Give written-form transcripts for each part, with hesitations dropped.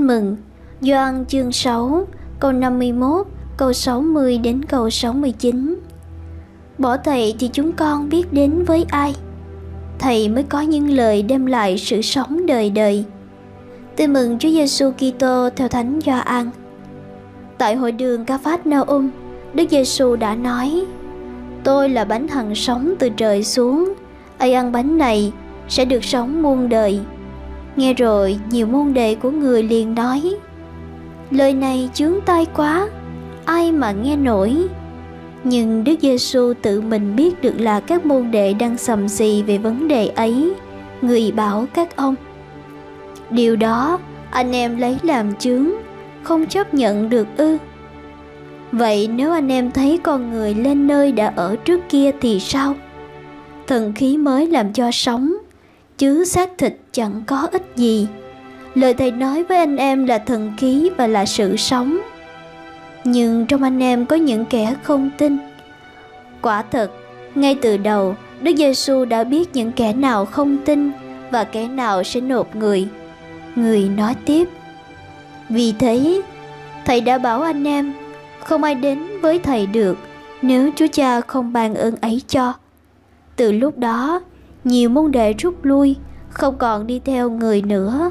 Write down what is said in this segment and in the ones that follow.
Tin mừng Gioan chương 6 câu 51, câu 60 đến câu 69. Bỏ Thầy thì chúng con biết đến với ai? Thầy mới có những lời đem lại sự sống đời đời. Tin mừng Chúa Giêsu Kitô theo Thánh Gioan. Tại hội đường Ca-phát-na-um, Đức Giêsu đã nói: Tôi là bánh hằng sống từ trời xuống, ai ăn bánh này sẽ được sống muôn đời. Nghe rồi, nhiều môn đệ của người liền nói: Lời này chướng tai quá, ai mà nghe nổi? Nhưng Đức Giêsu tự mình biết được là các môn đệ đang sầm xì về vấn đề ấy. Người bảo các ông: Điều đó anh em lấy làm chướng, không chấp nhận được ư? Vậy nếu anh em thấy con người lên nơi đã ở trước kia thì sao? Thần khí mới làm cho sống, chứ xác thịt chẳng có ích gì. Lời Thầy nói với anh em là thần khí và là sự sống. Nhưng trong anh em có những kẻ không tin. Quả thật, ngay từ đầu, Đức Giêsu đã biết những kẻ nào không tin và kẻ nào sẽ nộp người. Người nói tiếp: Vì thế, Thầy đã bảo anh em, không ai đến với Thầy được nếu Chúa Cha không ban ơn ấy cho. Từ lúc đó, nhiều môn đệ rút lui, không còn đi theo người nữa.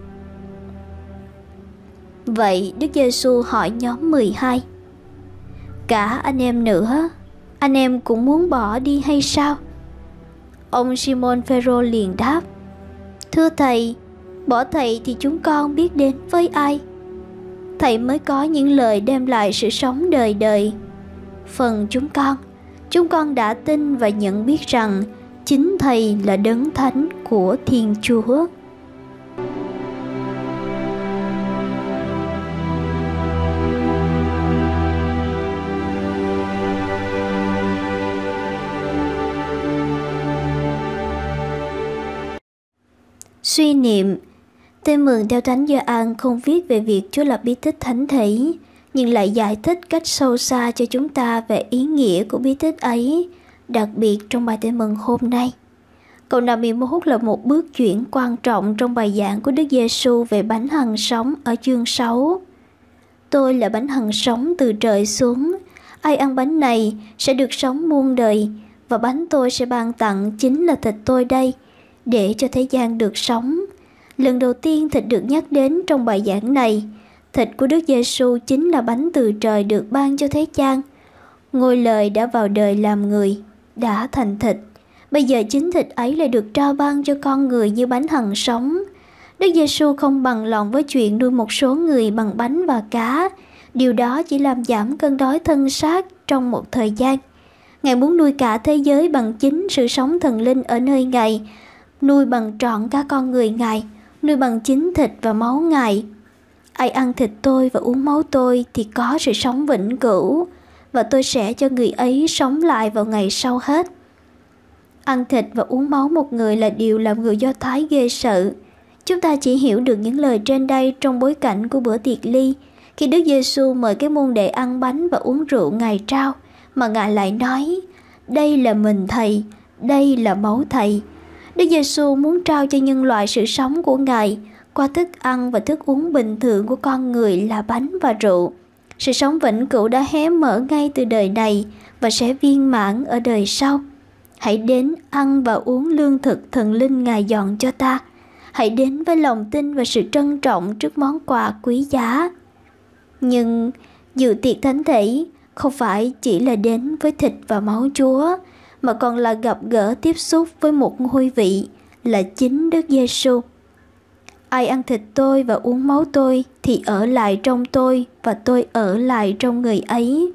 Vậy Đức Giêsu hỏi nhóm 12: Cả anh em nữa, anh em cũng muốn bỏ đi hay sao? Ông Simon Phêrô liền đáp: Thưa Thầy, bỏ Thầy thì chúng con biết đến với ai? Thầy mới có những lời đem lại sự sống đời đời. Phần chúng con đã tin và nhận biết rằng chính Thầy là Đấng Thánh của Thiên Chúa. Suy niệm. Tin mừng theo Thánh Gioan không viết về việc Chúa lập bí tích thánh thể, nhưng lại giải thích cách sâu xa cho chúng ta về ý nghĩa của bí tích ấy, đặc biệt trong bài tin mừng hôm nay. Câu 51 là một bước chuyển quan trọng trong bài giảng của Đức Giêsu về bánh hằng sống ở chương 6. Tôi là bánh hằng sống từ trời xuống, ai ăn bánh này sẽ được sống muôn đời, và bánh tôi sẽ ban tặng chính là thịt tôi đây, để cho thế gian được sống. Lần đầu tiên thịt được nhắc đến trong bài giảng này. Thịt của Đức Giêsu chính là bánh từ trời được ban cho thế gian. Ngôi Lời đã vào đời làm người, đã thành thịt. Bây giờ chính thịt ấy lại được trao ban cho con người như bánh hằng sống. Đức Giêsu không bằng lòng với chuyện nuôi một số người bằng bánh và cá. Điều đó chỉ làm giảm cơn đói thân xác trong một thời gian. Ngài muốn nuôi cả thế giới bằng chính sự sống thần linh ở nơi Ngài, nuôi bằng trọn cả con người Ngài, nuôi bằng chính thịt và máu Ngài. Ai ăn thịt tôi và uống máu tôi thì có sự sống vĩnh cửu, và tôi sẽ cho người ấy sống lại vào ngày sau hết. Ăn thịt và uống máu một người là điều làm người Do Thái ghê sợ. Chúng ta chỉ hiểu được những lời trên đây trong bối cảnh của bữa tiệc ly, khi Đức Giêsu mời các môn đệ ăn bánh và uống rượu Ngài trao, mà Ngài lại nói: Đây là mình Thầy, đây là máu Thầy. Đức Giêsu muốn trao cho nhân loại sự sống của Ngài qua thức ăn và thức uống bình thường của con người là bánh và rượu. Sự sống vĩnh cửu đã hé mở ngay từ đời này và sẽ viên mãn ở đời sau. Hãy đến ăn và uống lương thực thần linh Ngài dọn cho ta. Hãy đến với lòng tin và sự trân trọng trước món quà quý giá. Nhưng dự tiệc thánh thể không phải chỉ là đến với thịt và máu Chúa, mà còn là gặp gỡ tiếp xúc với một ngôi vị, là chính Đức Giêsu. Ai ăn thịt tôi và uống máu tôi thì ở lại trong tôi và tôi ở lại trong người ấy.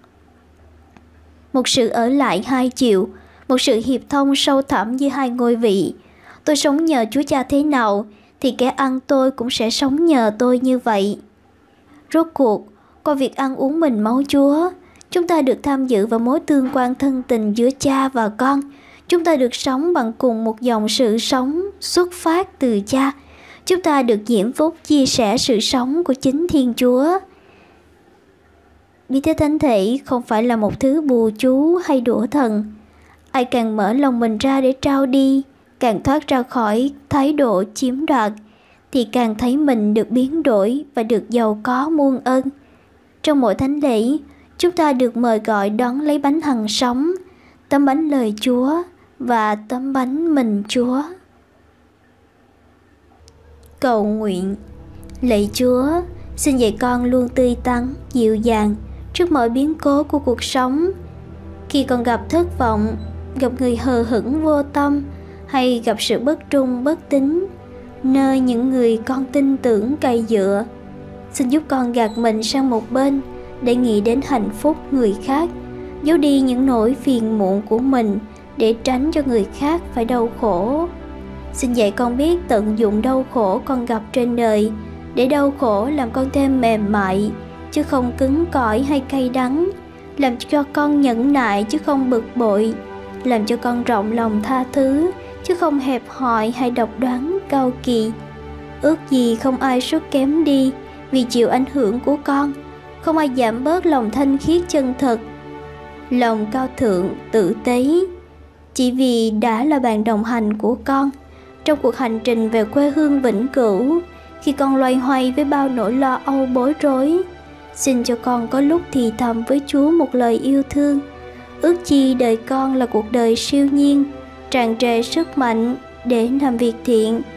Một sự ở lại hai chiều, một sự hiệp thông sâu thẳm giữa hai ngôi vị. Tôi sống nhờ Chúa Cha thế nào thì kẻ ăn tôi cũng sẽ sống nhờ tôi như vậy. Rốt cuộc, qua việc ăn uống mình máu Chúa, chúng ta được tham dự vào mối tương quan thân tình giữa Cha và Con. Chúng ta được sống bằng cùng một dòng sự sống xuất phát từ Cha. Chúng ta được nhiễm phúc chia sẻ sự sống của chính Thiên Chúa. Bí tích thánh thể không phải là một thứ bùa chú hay đũa thần. Ai càng mở lòng mình ra để trao đi, càng thoát ra khỏi thái độ chiếm đoạt, thì càng thấy mình được biến đổi và được giàu có muôn ơn. Trong mỗi thánh lễ, chúng ta được mời gọi đón lấy bánh hằng sống, tấm bánh lời Chúa và tấm bánh mình Chúa. Cầu nguyện. Lạy Chúa, xin dạy con luôn tươi tắn, dịu dàng trước mọi biến cố của cuộc sống. Khi con gặp thất vọng, gặp người hờ hững vô tâm, hay gặp sự bất trung bất tín nơi những người con tin tưởng cậy dựa, xin giúp con gạt mình sang một bên để nghĩ đến hạnh phúc người khác, giấu đi những nỗi phiền muộn của mình để tránh cho người khác phải đau khổ. Xin dạy con biết tận dụng đau khổ con gặp trên đời, để đau khổ làm con thêm mềm mại chứ không cứng cỏi hay cay đắng, làm cho con nhẫn nại chứ không bực bội, làm cho con rộng lòng tha thứ chứ không hẹp hòi hay độc đoán cao kỳ. Ước gì không ai sút kém đi vì chịu ảnh hưởng của con, không ai giảm bớt lòng thanh khiết chân thật, lòng cao thượng tử tế, chỉ vì đã là bạn đồng hành của con trong cuộc hành trình về quê hương vĩnh cửu. Khi con loay hoay với bao nỗi lo âu bối rối, xin cho con có lúc thì thầm với Chúa một lời yêu thương. Ước chi đời con là cuộc đời siêu nhiên, tràn trề sức mạnh để làm việc thiện,